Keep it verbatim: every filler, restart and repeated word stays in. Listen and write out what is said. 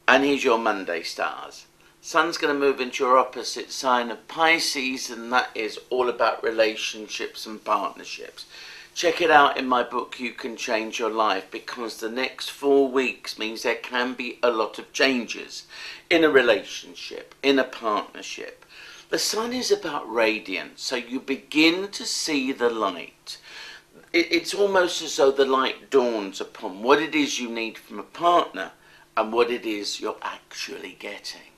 And here's your Monday stars. Sun's going to move into your opposite sign of Pisces, and that is all about relationships and partnerships. Check it out in my book, You Can Change Your Life, because the next four weeks means there can be a lot of changes in a relationship, in a partnership. The sun is about radiance, so you begin to see the light. It's almost as though the light dawns upon what it is you need from a partner and what it is you're actually getting.